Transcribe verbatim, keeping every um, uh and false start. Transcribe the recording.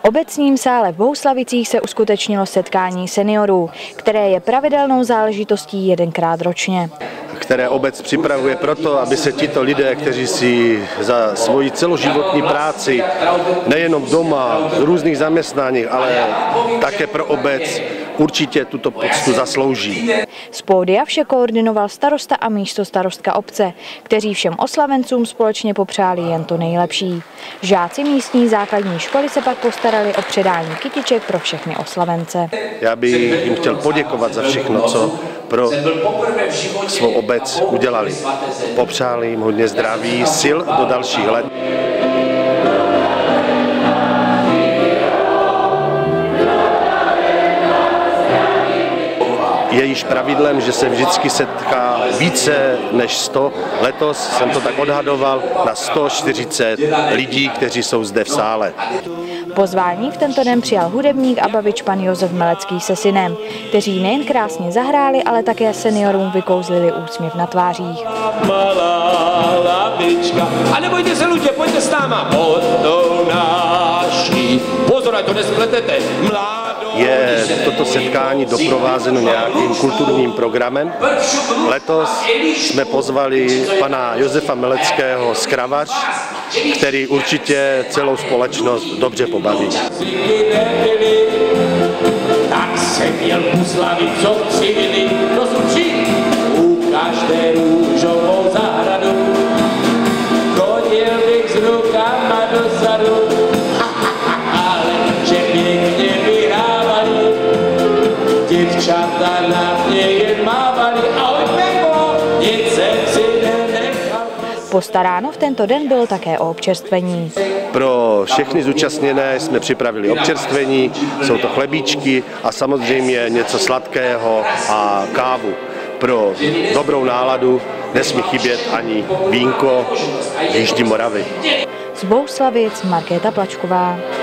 obecním sále v Bohuslavicích se uskutečnilo setkání seniorů, které je pravidelnou záležitostí jedenkrát ročně. Které obec připravuje proto, aby se tito lidé, kteří si za svoji celoživotní práci nejenom doma, v různých zaměstnáních, ale také pro obec určitě tuto poctu zaslouží. Z pódia vše koordinoval starosta a místostarostka obce, kteří všem oslavencům společně popřáli jen to nejlepší. Žáci místní základní školy se pak postarali o předání kytiček pro všechny oslavence. Já bych jim chtěl poděkovat za všechno, co pro svou obec udělali. Popřáli jim hodně zdraví, sil do dalších let. Je již pravidlem, že se vždycky setká více než sto. Letos jsem to tak odhadoval na sto čtyřicet lidí, kteří jsou zde v sále. Pozvání v tento den přijal hudebník a bavič pan Josef Melecký se synem, kteří nejen krásně zahráli, ale také seniorům vykouzlili úsměv na tvářích. Malá lavička, a nebojte se lidi, pojďte s náma pod tou naší. Pozor, ať to nespletete, mládou. Je toto setkání doprovázeno nějakým kulturním programem. Letos jsme pozvali pana Josefa Meleckého z Kravař, který určitě celou společnost dobře pobaví. Tak se měl uslavit, co přivili do Sučí, ukažte růžovou zahradu, chodil bych s rukama dozadu, ale že pěkně vyhrávali, děvčata na mě jen mávali, ahoj Peko, nic jsem si nenechal. Postaráno v tento den bylo také o občerstvení. Pro všechny zúčastněné jsme připravili občerstvení, jsou to chlebíčky a samozřejmě něco sladkého a kávu. Pro dobrou náladu nesmí chybět ani vínko z Jižní Moravy. Z Bohuslavic Markéta Plačková.